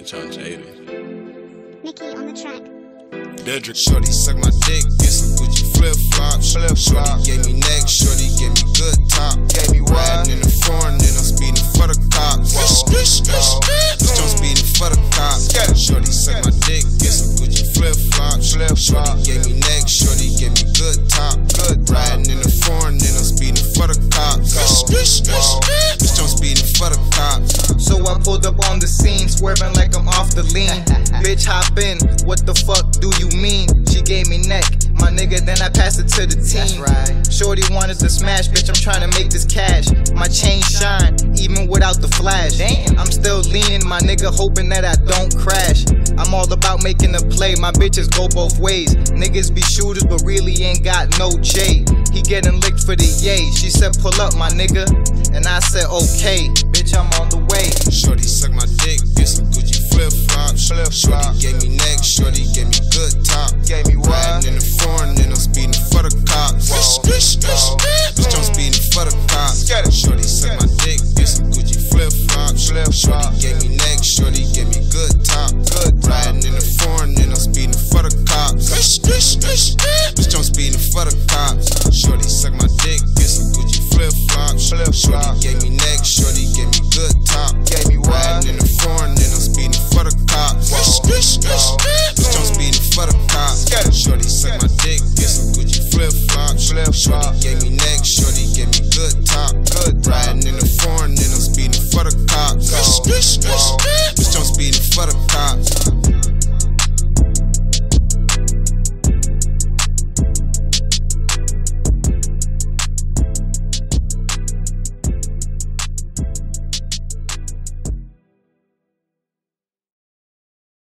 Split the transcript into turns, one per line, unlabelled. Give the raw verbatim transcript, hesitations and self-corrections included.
bitch on Jada.
Nikki on the track.
Dedrick. Shorty suck my dick, get some Gucci flip flops. Flip Shorty gave me neck, shorty gave me good top. Gave me riding in the foreign, then I'm speeding for the cops. Bitch, I'm speeding for the cops. Shorty suck my dick, get some Gucci flip flops. Flip Shorty gave me neck, shorty gave me good top. Good riding in the foreign, then I'm speeding for the cops. Bitch, I'm speeding for the cops.
So I pulled up on the scene, swerving like I'm off the lean. Bitch, hop in, what the fuck do you mean? She gave me neck, my nigga, then I passed it to the team. Right. Shorty wanted to smash, bitch, I'm trying to make this cash. My chain shine, even without the flash. Damn. I'm still leaning, my nigga, hoping that I don't crash. I'm all about making a play, my bitches go both ways. Niggas be shooters, but really ain't got no J. He getting licked for the yay. She said, pull up, my nigga, and I said, okay, bitch, I'm on the way.
Shorty suck my dick, get some Gucci flip flops. Flip Shorty gave me neck, shorty gave me good top. Gave me riding in the foreign, then I'm speeding for the cops. Bitch, I'm speeding for the cops. Shorty suck my dick, get some Gucci flip flops. Flip Shorty gave me neck, shorty gave me good top. Good riding in the foreign, then I'm speeding for the cops. Bitch, I'm speeding for the cops. Shorty suck my dick, get some Gucci flip flops. Flip Shorty gave me neck, shorty gave me good top. Gave me riding in the foreign, then I'm speeding for the cops. Bitch, I'm speeding for the cops. Shorty suck my dick, get some Gucci flip flops. Flip Shorty gave me neck, shorty gave me good top. Good riding in the foreign, then I'm speeding for the cops. Bitch, I'm speeding for the cops.